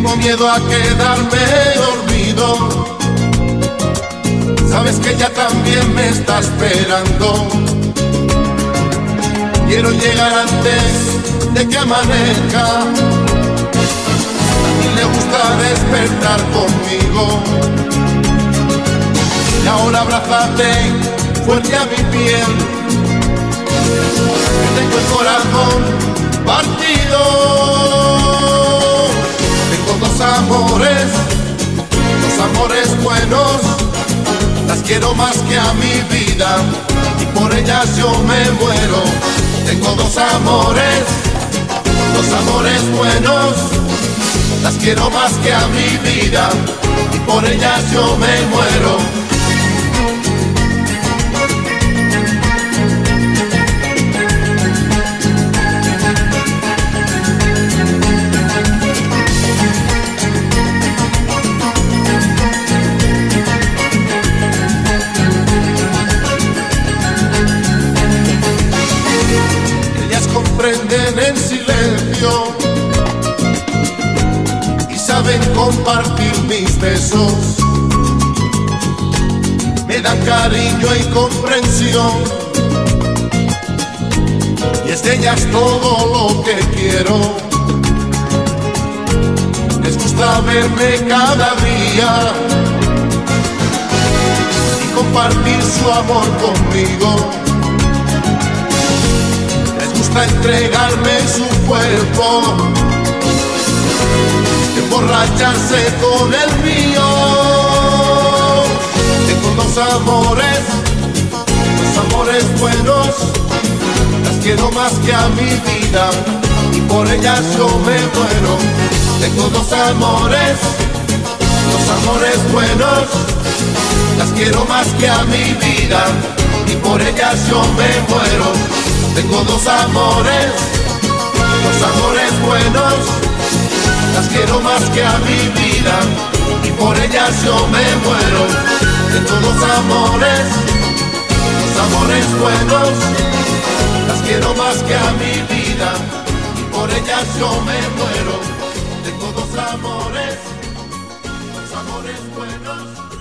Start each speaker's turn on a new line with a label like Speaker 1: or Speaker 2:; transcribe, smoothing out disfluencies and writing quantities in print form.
Speaker 1: Tengo miedo a quedarme dormido. Sabes que ella también me está esperando. Quiero llegar antes de que amanezca. A mí le gusta despertar conmigo. Y ahora abrázate fuerte a mi piel. Que tengo el corazón partido. Tengo dos amores buenos. Las quiero más que a mi vida y por ellas yo me muero. Tengo dos amores buenos. Las quiero más que a mi vida y por ellas yo me muero. Comprenden en silencio y saben compartir mis besos. Me dan cariño y comprensión y es de ellas todo lo que quiero. Les gusta verme cada día y compartir su amor conmigo. Entregarme su cuerpo, emborracharse con el mío. Tengo dos amores buenos. Las quiero más que a mi vida y por ellas yo me muero. Tengo dos amores buenos. Las quiero más que a mi vida y por ellas yo me muero. Tengo dos amores buenos. Las quiero más que a mi vida y por ellas yo me muero. Tengo dos amores buenos. Las quiero más que a mi vida y por ellas yo me muero. Tengo dos amores buenos.